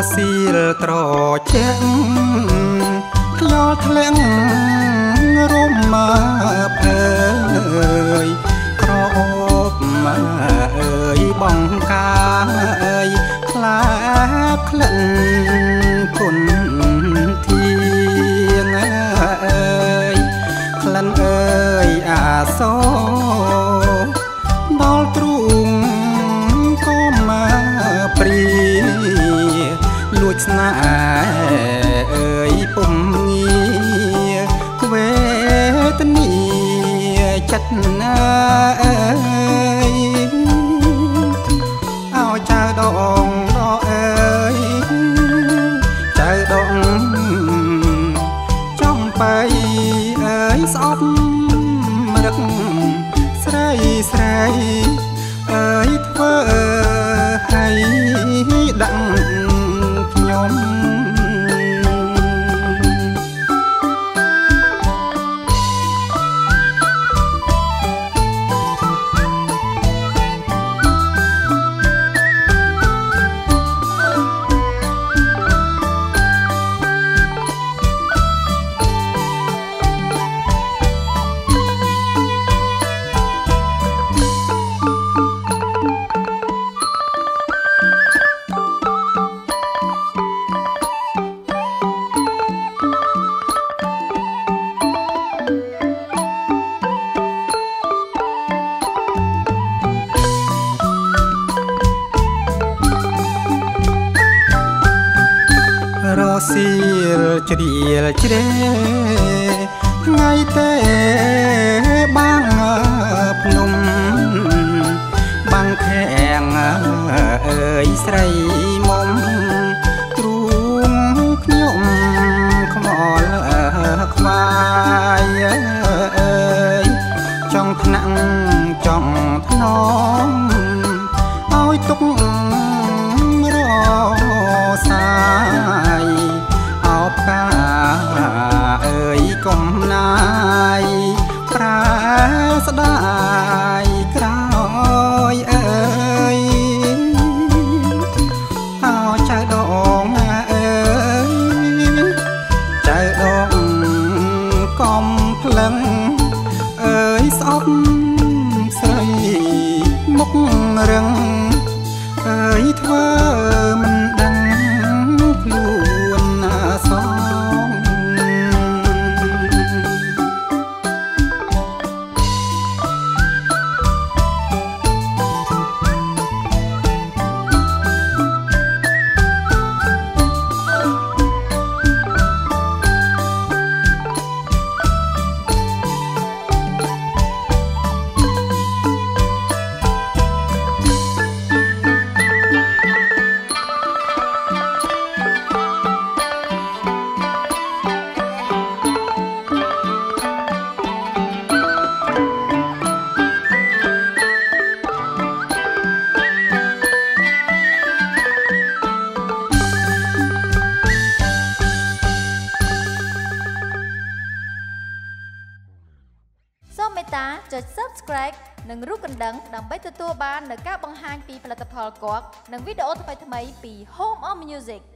ស៊ីលត្រជាក់ខ្យល់ធ្លាក់រំមើភើយក្រអូបមើអើយបងកាអើយខ្លាបក្លិនគុនធាងអើយក្លិនអើយអាសូដល់ទ្រូងក៏មកព្រាលួចស្នេហ៍អើយពុំងារវេទនាចិត្តណាអើយឲ្យចៅដងដកអើយចៅដងចំបៃអើយស្អប់រឹកស្រីស្រីអើយធ្វើឲ្យដាក់ខ្ញុំរសៀលជ្រៀលជ្រែថ្ងៃទេបាំងភ្នំបាំងខាំងអើយស្រីមុំទ្រូងខ្ញុំខ្មោលខ្វាយអើយចង់ថ្នាក់ចង់ថ្នមឲ្យទុករសាយអោបកាអើយកុំណាយប្រាស្ដាយក្រោយអើយអោចៅដងអើយចៅដងកំភ្លឹងអើយស្អប់ស្រីមុខរឹងអើយធ្វើមិនដឹងខ្លួនណាសងសូមមេត្តាចុច Subscribe និងរូបកណ្ដឹងដើម្បីទទួលបាននូវការបង្ហាញពីផលិតផលគាត់និងវីដេអូថ្មីៗពី Home of Music